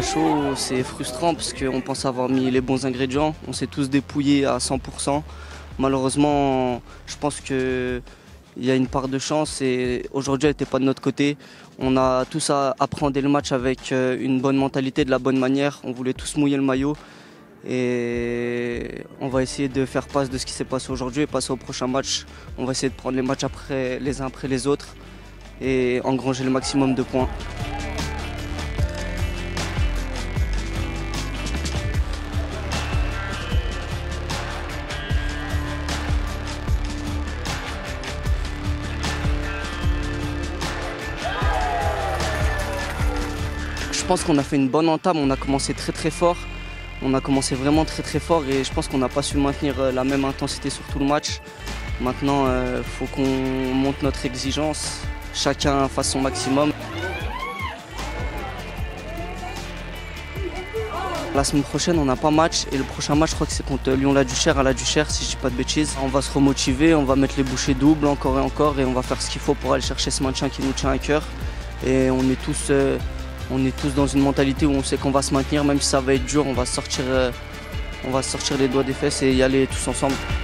chaud, c'est frustrant parce qu'on pense avoir mis les bons ingrédients. On s'est tous dépouillés à 100%. Malheureusement, je pense qu'il y a une part de chance et aujourd'hui, elle n'était pas de notre côté. On a tous appréhendé le match avec une bonne mentalité, de la bonne manière. On voulait tous mouiller le maillot. Et on va essayer de faire passe de ce qui s'est passé aujourd'hui et passer au prochain match. On va essayer de prendre les matchs les uns après les autres et engranger le maximum de points. Je pense qu'on a fait une bonne entame, on a commencé très fort. On a commencé vraiment très fort et je pense qu'on n'a pas su maintenir la même intensité sur tout le match. Maintenant, il faut qu'on monte notre exigence, chacun fasse son maximum. La semaine prochaine, on n'a pas match et le prochain match, je crois que c'est contre Lyon-la-Duchère à la Duchère, si je ne dis pas de bêtises. On va se remotiver, on va mettre les bouchées doubles encore et encore et on va faire ce qu'il faut pour aller chercher ce maintien qui nous tient à cœur. Et on est tous dans une mentalité où on sait qu'on va se maintenir, même si ça va être dur, on va sortir les doigts des fesses et y aller tous ensemble.